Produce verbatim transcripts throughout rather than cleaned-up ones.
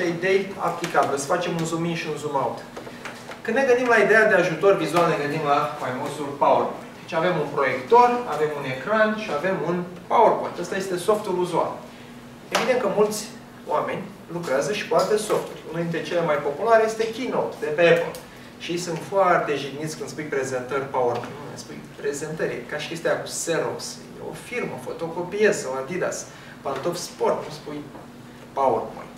idei aplicabile. Să facem un zoom in și un zoom out. Când ne gândim la ideea de ajutor vizual, ne gândim la faimosul PowerPoint. Deci avem un proiector, avem un ecran și avem un PowerPoint. Ăsta este softul uzual. Evident că mulți oameni lucrează și cu alte softuri. Unul dintre cele mai populare este Keynote, de pe Apple. Și ei sunt foarte jigniți când spui prezentări PowerPoint. Nu, spui prezentări, ca și chestia cu Xerox. E o firmă, fotocopiez sau Adidas. Pantofi sport, nu spui PowerPoint.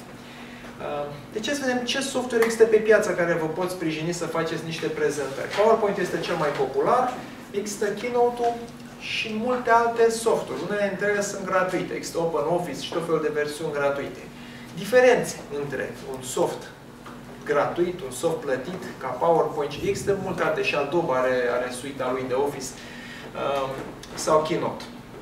Deci să vedem ce software există pe piață care vă pot sprijini să faceți niște prezentări. PowerPoint este cel mai popular, există Keynote-ul și multe alte softuri. Unele dintre ele sunt gratuite. Există OpenOffice și tot felul de versiuni gratuite. Diferențe între un soft gratuit, un soft plătit, ca PowerPoint, și există multe alte, și Adobe are, are suita lui de Office, um, sau Keynote.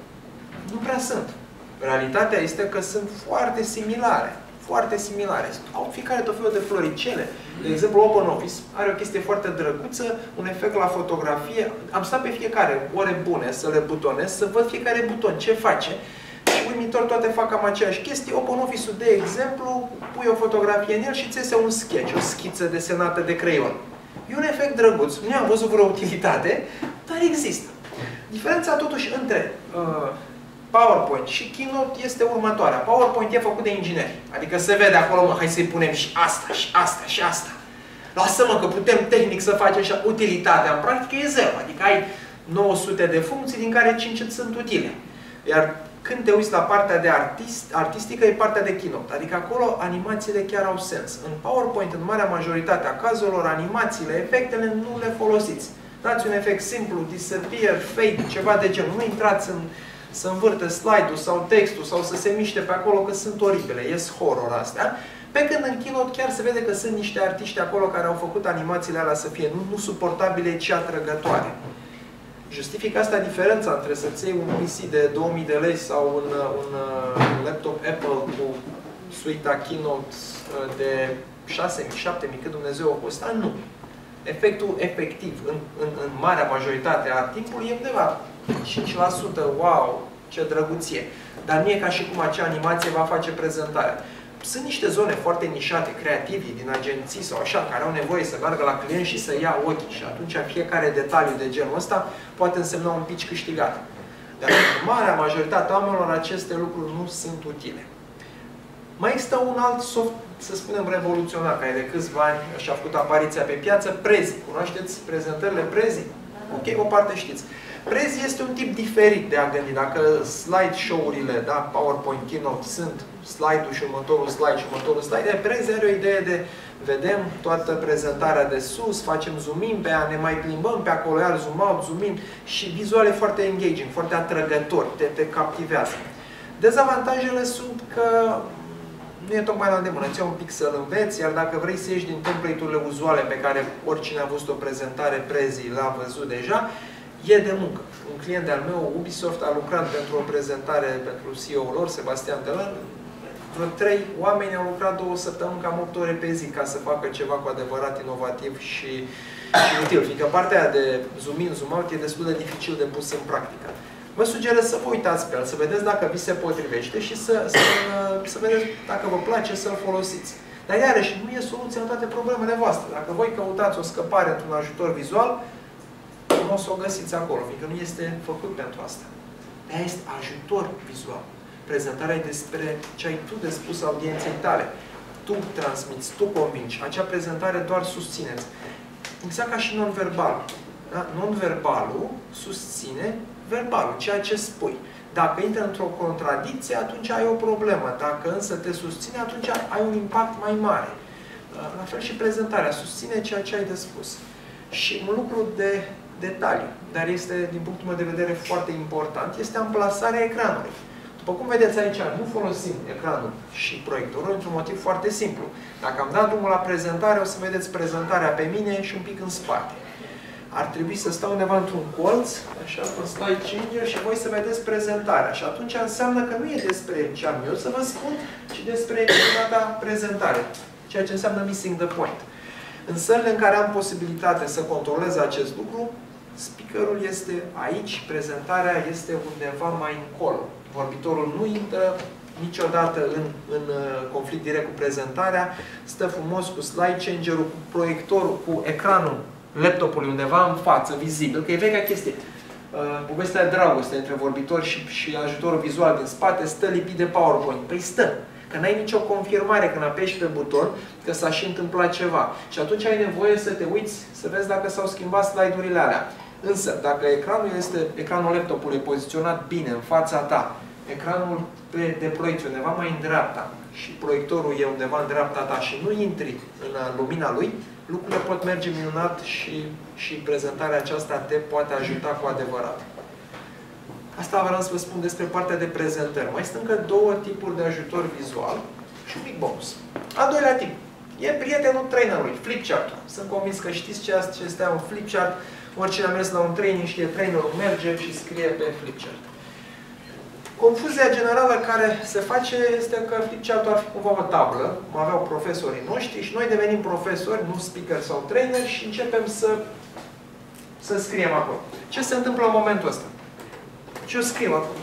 Nu prea sunt. Realitatea este că sunt foarte similare. Foarte similare. Au fiecare tot felul de floricele. De exemplu, OpenOffice are o chestie foarte drăguță, un efect la fotografie. Am stat pe fiecare ore bune să le butonez, să văd fiecare buton ce face. Și uimitor, toate fac cam aceeași chestie. OpenOffice-ul, de exemplu, pui o fotografie în el și ți iese un sketch, o schiță desenată de creion. E un efect drăguț. Nu am văzut vreo utilitate, dar există. Diferența totuși între uh, PowerPoint și Keynote este următoarea. PowerPoint e făcut de ingineri. Adică se vede acolo, mă, hai să-i punem și asta, și asta, și asta. Lasă-mă că putem tehnic să facem așa. Utilitatea în practică e zero. Adică ai nouă sute de funcții, din care cinci sunt utile. Iar când te uiți la partea de artist, artistică, e partea de Keynote. Adică acolo animațiile chiar au sens. În PowerPoint, în marea majoritate a cazurilor, animațiile, efectele nu le folosiți. Dați un efect simplu, disappear, fade, ceva de genul. Nu intrați în să învârte slide-ul sau textul sau să se miște pe acolo, că sunt oribile. Ies horror astea. Pe când în Keynote chiar se vede că sunt niște artiști acolo care au făcut animațiile alea să fie nu, nu suportabile, ci atrăgătoare. Justifică asta diferența între să-ți iei un P C de două mii de lei sau un, un, un laptop Apple cu suita Keynote de șase mii, șapte mii, cât Dumnezeu o costa? Nu. Efectul efectiv, în, în, în marea majoritate a timpului, e undeva cinci la sută, wow, ce drăguție. Dar nu e ca și cum acea animație va face prezentarea. Sunt niște zone foarte nișate, creativi, din agenții sau așa, care au nevoie să meargă la client și să ia ochii. Și atunci fiecare detaliu de genul ăsta poate însemna un pitch câștigat. Dar în marea majoritate a oamenilor aceste lucruri nu sunt utile. Mai există un alt soft, să spunem, revoluționar, care de câțiva ani și-a făcut apariția pe piață, Prezi. Cunoașteți prezentările Prezi? Ok, o parte știți. Prezi este un tip diferit de a gândi. Dacă slideshow-urile, da, PowerPoint, Keynote, sunt slide-ul și următorul slide și următorul slide, Prezi are o idee de vedem toată prezentarea de sus, facem zoom in pe ea, ne mai plimbăm pe acolo, iar zoom out, zoom in, și vizual e foarte engaging, foarte atrăgător, te, te captivează. Dezavantajele sunt că nu e tocmai la îndemână, ți-e un pic să-l înveți, iar dacă vrei să ieși din template-urile uzuale pe care oricine a văzut o prezentare Prezi l-a văzut deja, e de muncă. Un client de-al meu, Ubisoft, a lucrat pentru o prezentare pentru C E O-ul lor, Sebastian Delan. Vreo trei oameni au lucrat două săptămâni, cam opt ore pe zi, ca să facă ceva cu adevărat inovativ și, și util. Fiindcă partea aia de zoom in, zoom out e destul de dificil de pus în practică. Vă sugerez să vă uitați pe el, să vedeți dacă vi se potrivește și să, să, să vedeți dacă vă place să-l folosiți. Dar iarăși, nu e soluția în toate problemele voastre. Dacă voi căutați o scăpare într-un ajutor vizual, nu o să o găsiți acolo, fiindcă nu este făcut pentru asta. Aia este ajutor vizual. Prezentarea e despre ce ai tu de spus audienței tale. Tu transmiți, tu convingi. Acea prezentare doar susțineți. Exact ca și non-verbal. Da? Non-verbalul susține verbalul, ceea ce spui. Dacă intră într-o contradicție, atunci ai o problemă. Dacă însă te susține, atunci ai un impact mai mare. La fel și prezentarea. Susține ceea ce ai de spus. Și un lucru de detaliu, dar este, din punctul meu de vedere, foarte important, este amplasarea ecranului. După cum vedeți aici, nu folosim ecranul și proiectorul într-un motiv foarte simplu. Dacă am dat drumul la prezentare, o să vedeți prezentarea pe mine și un pic în spate. Ar trebui să stau undeva într-un colț, așa, cu slide changer, și voi să vedeți prezentarea. Și atunci înseamnă că nu e despre ce am eu să vă spun, ci despre minunata prezentare. Ceea ce înseamnă missing the point. În sălile în care am posibilitate să controlez acest lucru, speakerul este aici, prezentarea este undeva mai încolo. Vorbitorul nu intră niciodată în, în conflict direct cu prezentarea, stă frumos cu slide changer-ul, cu proiectorul, cu ecranul laptopului undeva în față, vizibil, că e vechea chestie. Povestea de dragoste între vorbitor și, și ajutorul vizual din spate stă lipit de PowerPoint. Păi stă! Că n-ai nicio confirmare când apeși pe buton că s-a și întâmplat ceva. Și atunci ai nevoie să te uiți, să vezi dacă s-au schimbat slide-urile alea. Însă, dacă ecranul este, ecranul laptopului poziționat bine în fața ta, ecranul de, de proiecție undeva mai în dreapta și proiectorul e undeva în dreapta ta și nu intri în lumina lui, lucrurile pot merge minunat și, și prezentarea aceasta te poate ajuta cu adevărat. Asta vreau să vă spun despre partea de prezentări. Mai sunt încă două tipuri de ajutor vizual și un mic bonus. Al doilea tip e prietenul trainerului, flipchart. Sunt convins că știți ce este un flipchart. Oricine a mers la un training știe, trainerul merge și scrie pe flipchart. Confuzia generală care se face este că flipchart-ul ar fi cumva o tablă, cum aveau profesorii noștri și noi devenim profesori, nu speaker sau trainer și începem să, să scriem acolo. Ce se întâmplă în momentul ăsta? Ce eu scriu acolo?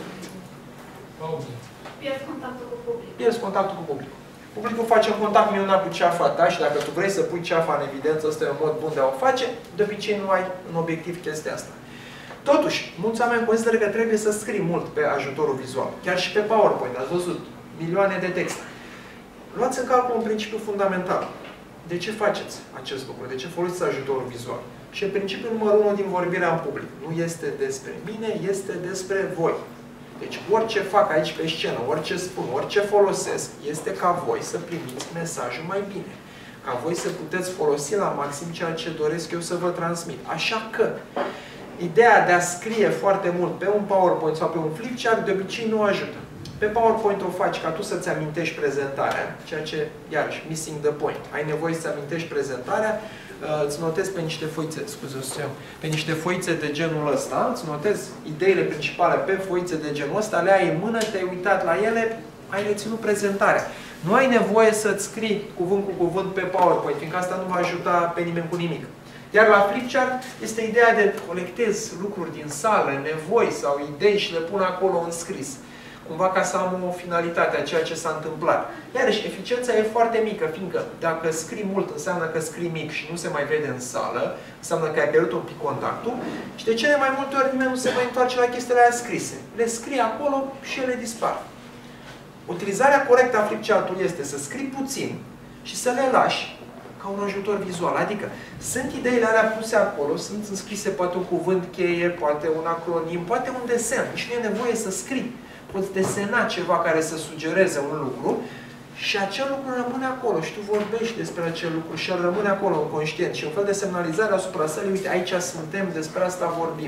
Pierzi contactul cu publicul. Pierzi contactul cu publicul. Publicul face un contact minunat cu ceafa ta și dacă tu vrei să pui ceafa în evidență, ăsta e un mod bun de a o face, de obicei nu ai în obiectiv chestia asta. Totuși, mulți oameni consideră că trebuie să scrii mult pe ajutorul vizual. Chiar și pe PowerPoint, ați văzut milioane de texte. Luați în calcul un principiu fundamental. De ce faceți acest lucru? De ce folosiți ajutorul vizual? Și principiul numărul unu din vorbirea în public. Nu este despre mine, este despre voi. Deci orice fac aici pe scenă, orice spun, orice folosesc, este ca voi să primiți mesajul mai bine. Ca voi să puteți folosi la maxim ceea ce doresc eu să vă transmit. Așa că, ideea de a scrie foarte mult pe un PowerPoint sau pe un flipchart de obicei nu ajută. Pe PowerPoint o faci ca tu să-ți amintești prezentarea, ceea ce, iarăși, missing the point. Ai nevoie să amintești prezentarea, îți notezi pe niște foițe, scuze, pe niște foițe de genul ăsta, îți notezi ideile principale pe foițe de genul ăsta, le ai în mână, te-ai uitat la ele, ai reținut prezentarea. Nu ai nevoie să-ți scrii cuvânt cu cuvânt pe PowerPoint, fiindcă asta nu va ajuta pe nimeni cu nimic. Iar la flipchart este ideea de colectez lucruri din sală, nevoi sau idei și le pun acolo în scris. Cumva ca să am o finalitate a ceea ce s-a întâmplat. Iarăși, eficiența e foarte mică, fiindcă dacă scrii mult înseamnă că scrii mic și nu se mai vede în sală, înseamnă că ai pierdut un pic contactul și de cele mai multe ori nimeni nu se mai întoarce la chestiile aia scrise. Le scrii acolo și ele dispar. Utilizarea corectă a flipchart-ului este să scrii puțin și să le lași ca un ajutor vizual. Adică sunt ideile alea puse acolo, sunt înscrise poate un cuvânt cheie, poate un acronim, poate un desen. Și nu e nevoie să scrii. Poți desena ceva care să sugereze un lucru și acel lucru rămâne acolo și tu vorbești despre acel lucru și el rămâne acolo în conștient. Și un fel de semnalizare asupra sălii, uite, aici suntem, despre asta vorbim.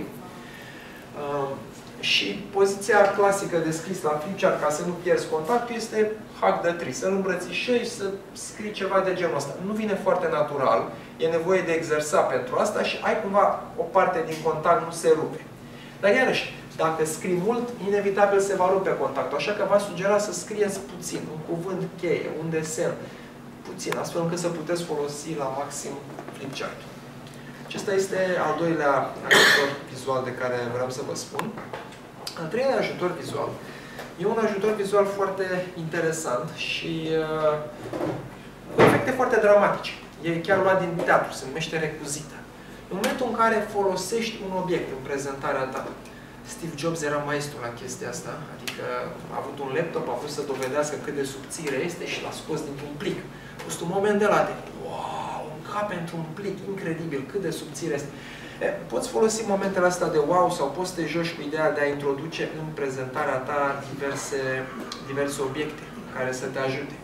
Uh, și poziția clasică de scris la flipchart, ca să nu pierzi contactul, este hug the tree. Să-l îmbrățișezi, să scrii ceva de genul ăsta. Nu vine foarte natural, e nevoie de exersa pentru asta și ai cumva o parte din contact nu se rupe. Dar iarăși, dacă scrii mult, inevitabil se va rupe contactul. Așa că v-aș sugera să scrieți puțin, un cuvânt cheie, un desen, puțin, astfel încât să puteți folosi la maxim flipchart. Acesta este al doilea ajutor vizual de care vreau să vă spun. Al treilea ajutor vizual e un ajutor vizual foarte interesant și uh, cu efecte foarte dramatice. E chiar luat din teatru, se numește recuzită. În momentul în care folosești un obiect în prezentarea ta, Steve Jobs era maestru la chestia asta, adică a avut un laptop, a vrut să dovedească cât de subțire este și l-a scos dintr-un plic. A fost un moment de la de, wow, un cap într-un plic, incredibil, cât de subțire este. E, poți folosi momentele astea de wow sau poți să te joci cu ideea de a introduce în prezentarea ta diverse, diverse obiecte care să te ajute.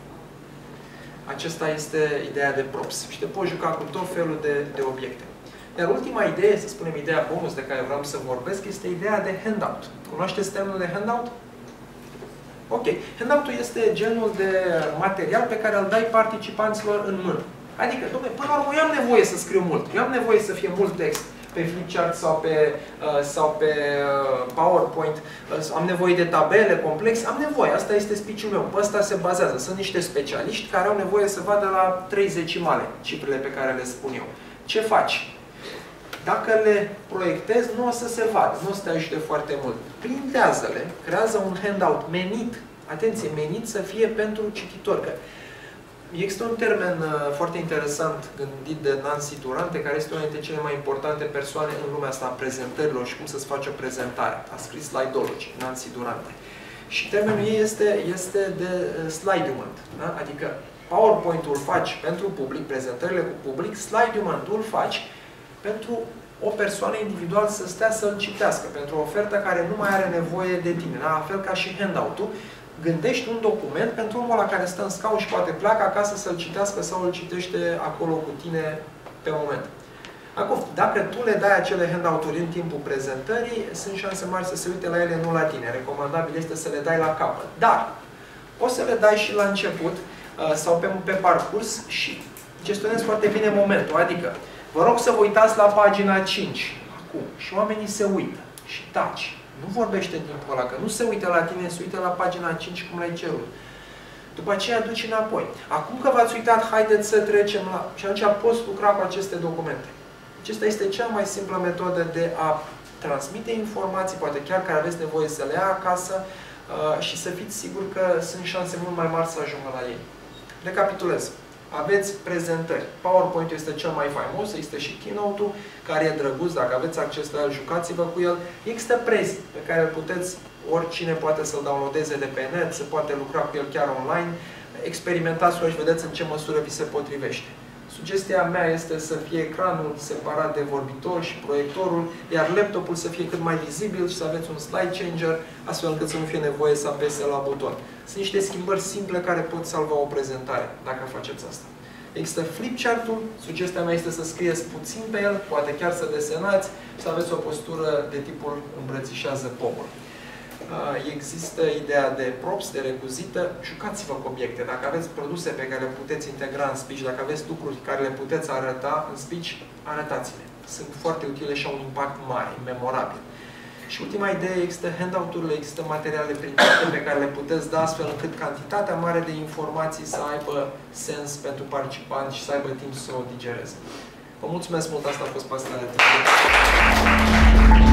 Acesta este ideea de props și te poți juca cu tot felul de, de obiecte. Iar ultima idee, să spunem ideea bonus de care vreau să vorbesc, este ideea de handout. Cunoașteți termenul de handout? Ok. Handout-ul este genul de material pe care îl dai participanților în mână. Adică, dom'le, până la urmă, eu am nevoie să scriu mult. Eu am nevoie să fie mult text pe flipchart sau pe, uh, sau pe uh, PowerPoint. Uh, am nevoie de tabele complexe. Am nevoie. Asta este speech-ul meu. Pe ăsta se bazează. Sunt niște specialiști care au nevoie să vadă la trei decimale cifrele pe care le spun eu. Ce faci? Dacă le proiectezi, nu o să se vadă, nu o să te ajute foarte mult. Printează-le, creează un handout menit Atenție, menit să fie pentru cititor. Că există un termen uh, foarte interesant gândit de Nancy Durante, care este una dintre cele mai importante persoane în lumea asta a prezentărilor și cum să-ți faci o prezentare. A scris Slideology, Nancy Durante. Și termenul ei este, este de uh, slidement. Da? Adică PowerPoint-ul faci pentru public, prezentările cu public, slidement-ul faci pentru o persoană individual să stea să-l citească, pentru o ofertă care nu mai are nevoie de tine. La fel ca și handout-ul, gândești un document pentru omul ăla care stă în scaun și poate pleacă acasă să-l citească sau îl citește acolo cu tine pe moment. Acum, dacă tu le dai acele handout-uri în timpul prezentării, sunt șanse mari să se uite la ele, nu la tine. Recomandabil este să le dai la capăt. Dar, poți să le dai și la început sau pe, pe parcurs și gestionezi foarte bine momentul. Adică, vă rog să vă uitați la pagina cinci. Acum. Și oamenii se uită. Și taci. Nu vorbește în timpul ăla, că nu se uită la tine, se uită la pagina cinci cum le-ai cerut. După aceea duci înapoi. Acum că v-ați uitat, haideți să trecem la... Și atunci poți lucra cu aceste documente. Acesta este cea mai simplă metodă de a transmite informații, poate chiar care aveți nevoie să le ia acasă uh, și să fiți siguri că sunt șanse mult mai mari să ajungă la ei. Recapitulez. Aveți prezentări. PowerPoint este cel mai faimos, există și Keynote-ul, care e drăguț, dacă aveți acces la el, jucați-vă cu el. Există Prezi, pe care îl puteți, oricine poate să-l downloadeze de pe net, se poate lucra cu el chiar online. Experimentați-o și vedeți în ce măsură vi se potrivește. Sugestia mea este să fie ecranul separat de vorbitor și proiectorul, iar laptopul să fie cât mai vizibil și să aveți un slide changer, astfel încât să nu fie nevoie să apese la buton. Sunt niște schimbări simple care pot salva o prezentare, dacă faceți asta. Există flipchart-ul, sugestia mea este să scrieți puțin pe el, poate chiar să desenați și să aveți o postură de tipul îmbrățișează pomul. Există ideea de props, de recuzită. Jucați-vă cu obiecte. Dacă aveți produse pe care le puteți integra în speech, dacă aveți lucruri care le puteți arăta în speech, arătați-le. Sunt foarte utile și au un impact mare, memorabil. Și ultima idee, există handout-urile, există materiale printate pe care le puteți da astfel încât cantitatea mare de informații să aibă sens pentru participanți și să aibă timp să o digereze. Vă mulțumesc mult, asta a fost pasarea de timp.